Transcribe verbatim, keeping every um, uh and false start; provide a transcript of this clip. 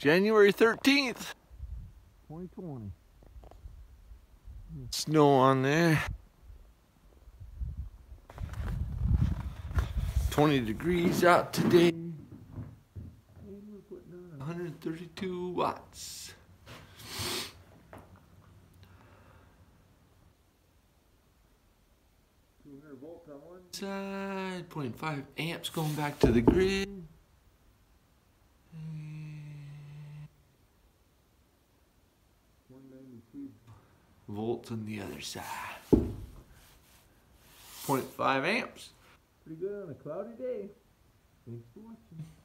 January thirteenth, twenty twenty. Snow on there. twenty degrees out today. And we're putting on one hundred thirty-two watts. two hundred volts on one side, zero point five amps going back to the grid. one ninety-two volts on the other side. zero point five amps. Pretty good on a cloudy day. Thanks for watching.